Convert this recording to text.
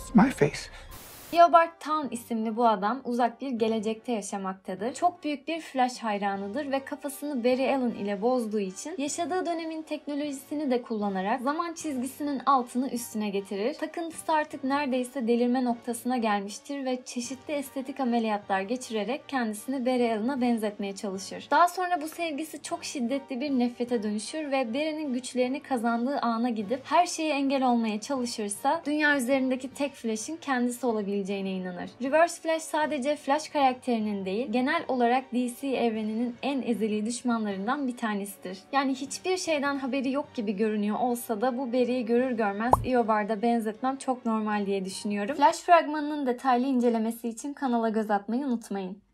It's my face. Eobard Thawne isimli bu adam uzak bir gelecekte yaşamaktadır. Çok büyük bir Flash hayranıdır ve kafasını Barry Allen ile bozduğu için yaşadığı dönemin teknolojisini de kullanarak zaman çizgisinin altını üstüne getirir. Takıntısı artık neredeyse delirme noktasına gelmiştir ve çeşitli estetik ameliyatlar geçirerek kendisini Barry Allen'a benzetmeye çalışır. Daha sonra bu sevgisi çok şiddetli bir nefrete dönüşür ve Barry'nin güçlerini kazandığı ana gidip her şeye engel olmaya çalışırsa dünya üzerindeki tek Flash'in kendisi olabileceğine inanır. Reverse Flash sadece Flash karakterinin değil, genel olarak DC evreninin en ezeli düşmanlarından bir tanesidir. Yani hiçbir şeyden haberi yok gibi görünüyor olsa da bu Barry'i görür görmez Eobard'a benzetmem çok normal diye düşünüyorum. Flash fragmanının detaylı incelemesi için kanala göz atmayı unutmayın.